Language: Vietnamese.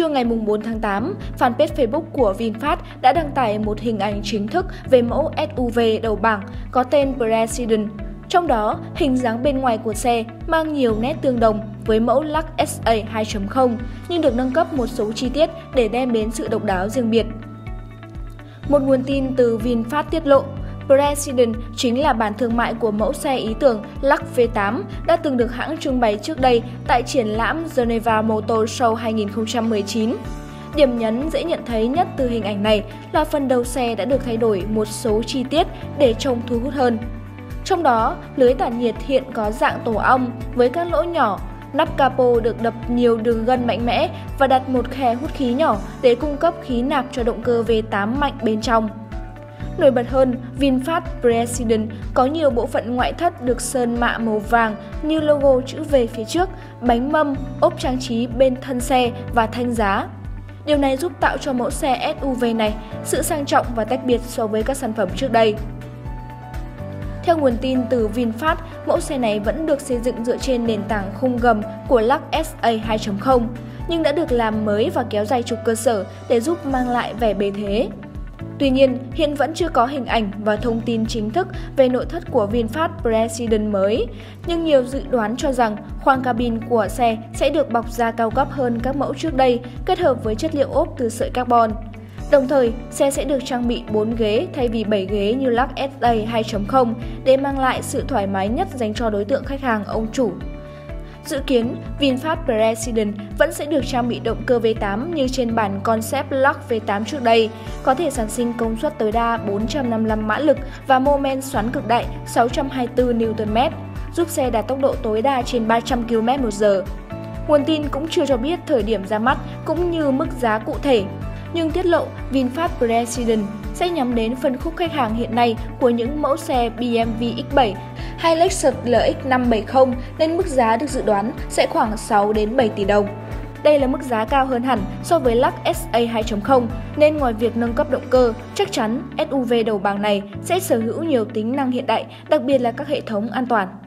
Trưa ngày 4 tháng 8, fanpage Facebook của VinFast đã đăng tải một hình ảnh chính thức về mẫu SUV đầu bảng có tên President. Trong đó, hình dáng bên ngoài của xe mang nhiều nét tương đồng với mẫu Lux SA 2.0 nhưng được nâng cấp một số chi tiết để đem đến sự độc đáo riêng biệt. Một nguồn tin từ VinFast tiết lộ, President chính là bản thương mại của mẫu xe ý tưởng Lux V8 đã từng được hãng trưng bày trước đây tại triển lãm Geneva Motor Show 2019. Điểm nhấn dễ nhận thấy nhất từ hình ảnh này là phần đầu xe đã được thay đổi một số chi tiết để trông thu hút hơn. Trong đó, lưới tản nhiệt hiện có dạng tổ ong với các lỗ nhỏ, nắp capo được đập nhiều đường gân mạnh mẽ và đặt một khe hút khí nhỏ để cung cấp khí nạp cho động cơ V8 mạnh bên trong. Nổi bật hơn, VinFast President có nhiều bộ phận ngoại thất được sơn mạ màu vàng như logo chữ V phía trước, bánh mâm, ốp trang trí bên thân xe và thanh giá. Điều này giúp tạo cho mẫu xe SUV này sự sang trọng và tách biệt so với các sản phẩm trước đây. Theo nguồn tin từ VinFast, mẫu xe này vẫn được xây dựng dựa trên nền tảng khung gầm của Lux SA 2.0, nhưng đã được làm mới và kéo dài trục cơ sở để giúp mang lại vẻ bề thế. Tuy nhiên, hiện vẫn chưa có hình ảnh và thông tin chính thức về nội thất của VinFast President mới, nhưng nhiều dự đoán cho rằng khoang cabin của xe sẽ được bọc da cao cấp hơn các mẫu trước đây, kết hợp với chất liệu ốp từ sợi carbon. Đồng thời, xe sẽ được trang bị 4 ghế thay vì 7 ghế như Lux SA 2.0 để mang lại sự thoải mái nhất dành cho đối tượng khách hàng ông chủ. Dự kiến, VinFast President vẫn sẽ được trang bị động cơ V8 như trên bản concept Lux V8 trước đây, có thể sản sinh công suất tối đa 455 mã lực và mô men xoắn cực đại 624 Nm, giúp xe đạt tốc độ tối đa trên 300 km/h. Nguồn tin cũng chưa cho biết thời điểm ra mắt cũng như mức giá cụ thể, nhưng tiết lộ VinFast President sẽ nhắm đến phân khúc khách hàng hiện nay của những mẫu xe BMW X7 hay Lexus LX 570 nên mức giá được dự đoán sẽ khoảng 6 đến 7 tỷ đồng. Đây là mức giá cao hơn hẳn so với Lux SA 2.0 nên ngoài việc nâng cấp động cơ, chắc chắn SUV đầu bảng này sẽ sở hữu nhiều tính năng hiện đại, đặc biệt là các hệ thống an toàn.